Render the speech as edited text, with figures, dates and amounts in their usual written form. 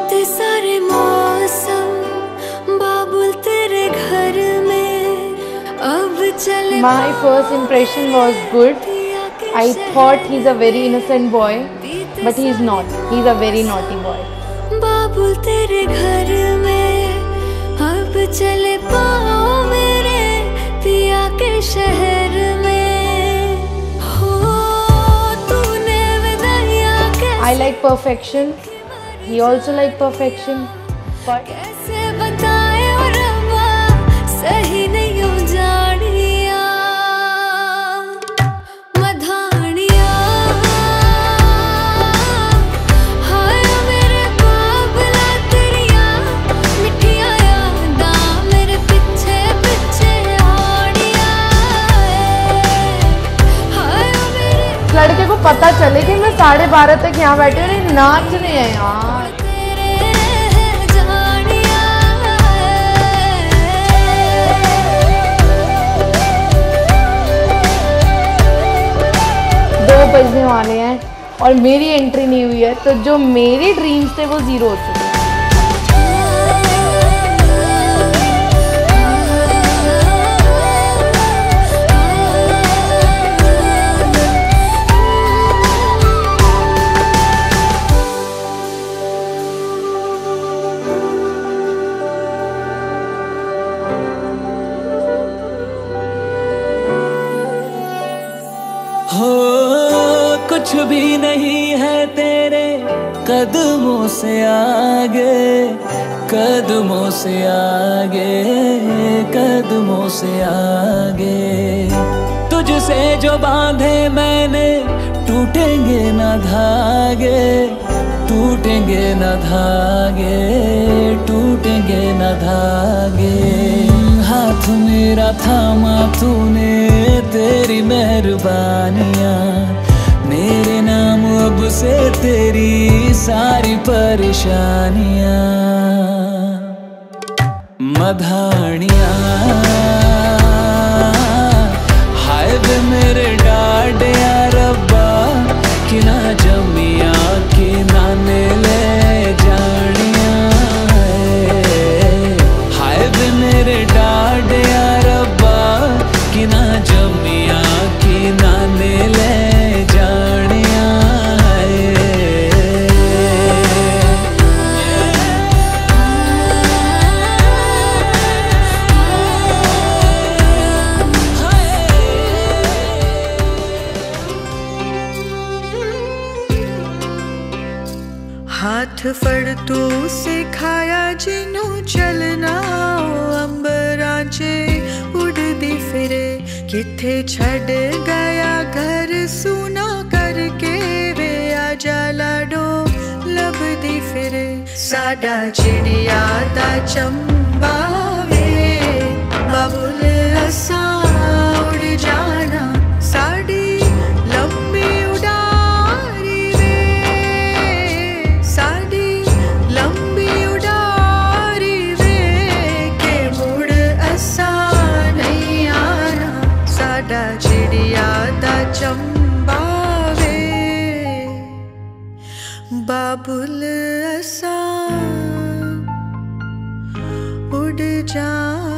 बदलते सारे मौसम बाबुल तेरे घर में अब चले। My first impression was good. I thought he's a very innocent boy, but he's not. He's a very naughty boy. बाबुल तेरे घर में अब चले पाओ मेरे पिया के शहर में हो तूने विदाइया के। I like perfection. He also like perfection. But कैसे बताए और रब्बा सही नहीं हो जानिया मधानिया हाय मेरे बाबला तेरिया मिठिया यादा मेरे पीछे पीछे आड़िया हाय मेरे। लड़के को पता चले कि मैं 12:30 तक यहाँ बैठे और नाच रहे हैं यार। बजने वाले हैं और मेरी एंट्री नहीं हुई है, तो जो मेरी ड्रीम्स थे वो 0 हो चुके हैं। कुछ भी नहीं है तेरे कदमों से आगे, कदमों से आगे, कदमों से आगे। तुझसे जो बांधे मैंने टूटेंगे ना धागे, टूटेंगे ना धागे, टूटेंगे ना धागे। हाथ मेरा थामा तूने, तेरी मेहरबानियाँ मेरे नाम अब से तेरी सारी परेशानियाँ मधानियाँ हाय वे मेरे डाडे रब्बा कि ना जमिया कि ना ले जानिया हाय वे मेरे डाडे रब्बा कि ना जमिया कि ना ले हाथ फड़ तू सिखाया जिनू चलना अंबरा चे उड़दी फिरे किथे छड़ गया घर सुना करके वे आजा लाडो लभदी फिरे साडा चिड़िया दा चंबा वे बाबुल असा उड़ जाना साड़ी चिड़िया दा चंबा वे बाबुल असा उड़ जा।